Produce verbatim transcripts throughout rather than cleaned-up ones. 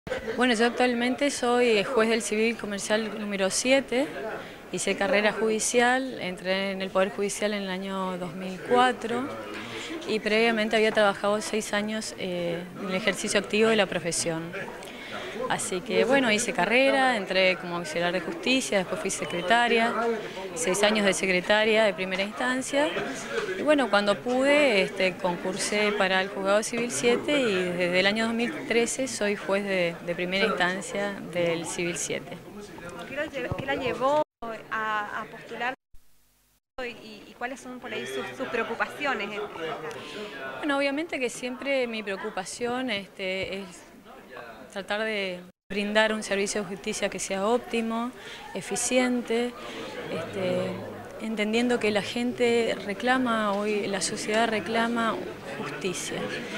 Bueno, yo actualmente soy juez del Civil Comercial número siete, hice carrera judicial, entré en el Poder Judicial en el año dos mil cuatro y previamente había trabajado seis años eh, en el ejercicio activo de la profesión. Así que bueno, hice carrera, entré como auxiliar de justicia, después fui secretaria, seis años de secretaria de primera instancia. Y bueno, cuando pude, este, concursé para el Juzgado Civil siete y desde el año dos mil trece soy juez de, de primera instancia del Civil siete. ¿Qué la, qué la llevó a, a postular y, y cuáles son por ahí sus, sus preocupaciones? Bueno, obviamente que siempre mi preocupación este, es tratar de brindar un servicio de justicia que sea óptimo, eficiente, este, entendiendo que la gente reclama hoy, la sociedad reclama justicia.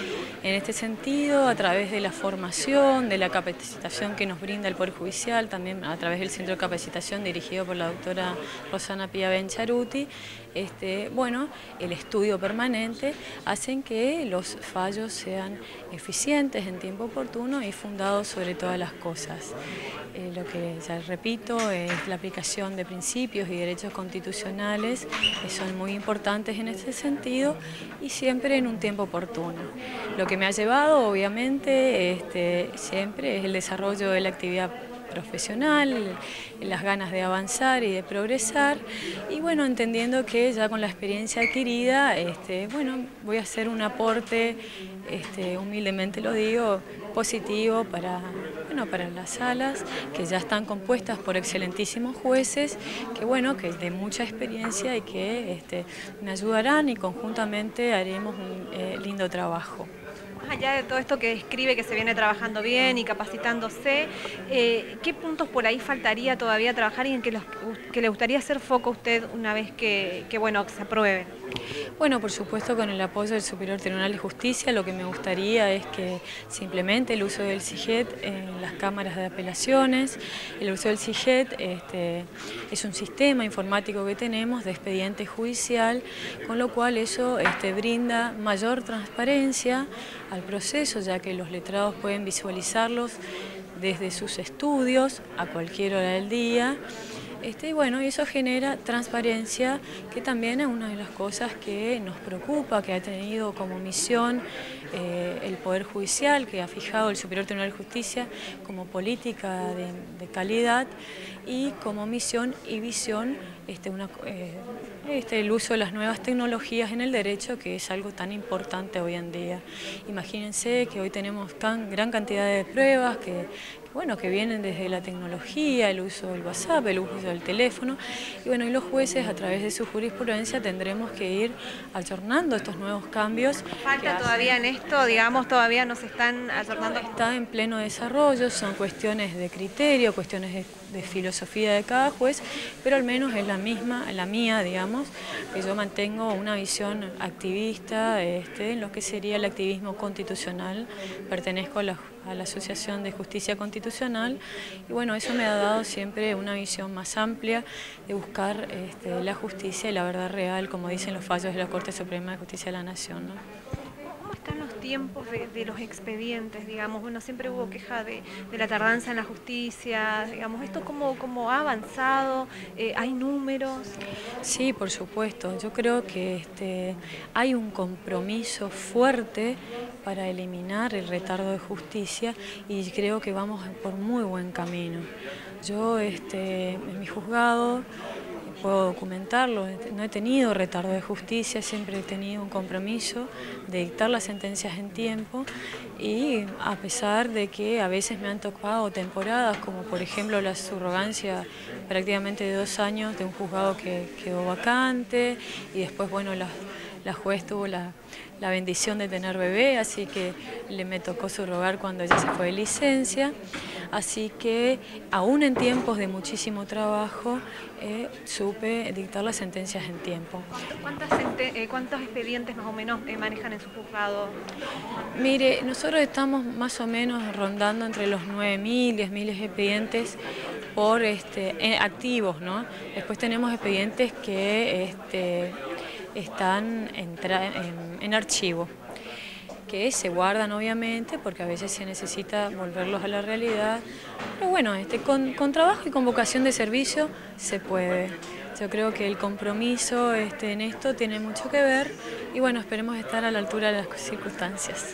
En este sentido, a través de la formación, de la capacitación que nos brinda el Poder Judicial, también a través del Centro de Capacitación dirigido por la doctora Rosana Pia Bencharuti, este, bueno, el estudio permanente hacen que los fallos sean eficientes en tiempo oportuno y fundados sobre todas las cosas. Eh, lo que ya repito es la aplicación de principios y derechos constitucionales que son muy importantes en este sentido y siempre en un tiempo oportuno. Lo que me ha llevado, obviamente, este, siempre es el desarrollo de la actividad profesional, las ganas de avanzar y de progresar y bueno, entendiendo que ya con la experiencia adquirida, este, bueno, voy a hacer un aporte, este, humildemente lo digo, positivo para, bueno, para las salas que ya están compuestas por excelentísimos jueces, que bueno, que de mucha experiencia y que este, me ayudarán y conjuntamente haremos un eh, lindo trabajo. Más allá de todo esto que describe que se viene trabajando bien y capacitándose, eh, ¿qué puntos por ahí faltaría todavía trabajar y en que, los, que le gustaría hacer foco a usted una vez que, que, bueno, que se apruebe? Bueno, por supuesto con el apoyo del Superior Tribunal de Justicia, lo que me gustaría es que se implemente el uso del CIGET en las cámaras de apelaciones. El uso del CIGET este, es un sistema informático que tenemos de expediente judicial, con lo cual eso este, brinda mayor transparencia al proceso, ya que los letrados pueden visualizarlos desde sus estudios a cualquier hora del día. Este, y bueno, y eso genera transparencia, que también es una de las cosas que nos preocupa, que ha tenido como misión eh, el Poder Judicial, que ha fijado el Superior Tribunal de Justicia como política de, de calidad y como misión y visión este, una, eh, este, el uso de las nuevas tecnologías en el derecho, que es algo tan importante hoy en día. Imagínense que hoy tenemos tan gran cantidad de pruebas que, bueno, que vienen desde la tecnología, el uso del WhatsApp, el uso del teléfono, y bueno, y los jueces a través de su jurisprudencia tendremos que ir ayornando estos nuevos cambios. ¿Falta todavía en esto, digamos, todavía nos están ayornando? Está en pleno desarrollo, son cuestiones de criterio, cuestiones de, de filosofía de cada juez, pero al menos es la misma, la mía, digamos, que yo mantengo una visión activista este, en lo que sería el activismo constitucional, pertenezco a la, a la Asociación de Justicia Constitucional y bueno, eso me ha dado siempre una visión más amplia de buscar este, la justicia y la verdad real, como dicen los fallos de la Corte Suprema de Justicia de la Nación, ¿no? ¿Cómo están los tiempos de, de los expedientes, digamos? Bueno, siempre hubo queja de, de la tardanza en la justicia, digamos, ¿esto cómo, cómo ha avanzado? Eh, ¿Hay números? Sí, por supuesto. Yo creo que este, hay un compromiso fuerte para eliminar el retardo de justicia y creo que vamos por muy buen camino. Yo este, en mi juzgado puedo documentarlo, no he tenido retardo de justicia, siempre he tenido un compromiso de dictar las sentencias en tiempo y a pesar de que a veces me han tocado temporadas, como por ejemplo la subrogancia prácticamente de dos años de un juzgado que quedó vacante y después, bueno, la, la juez tuvo la, la bendición de tener bebé, así que le me tocó subrogar cuando ella se fue de licencia. Así que, aún en tiempos de muchísimo trabajo, eh, supe dictar las sentencias en tiempo. ¿Cuántas, eh, ¿Cuántos expedientes más o menos eh, manejan en su juzgado? Mire, nosotros estamos más o menos rondando entre los nueve mil, diez mil expedientes por este, eh, activos, ¿no? Después tenemos expedientes que este, están en, en, en archivo, que se guardan obviamente, porque a veces se necesita volverlos a la realidad. Pero bueno, este, con, con trabajo y con vocación de servicio se puede. Yo creo que el compromiso este, en esto tiene mucho que ver y bueno, esperemos estar a la altura de las circunstancias.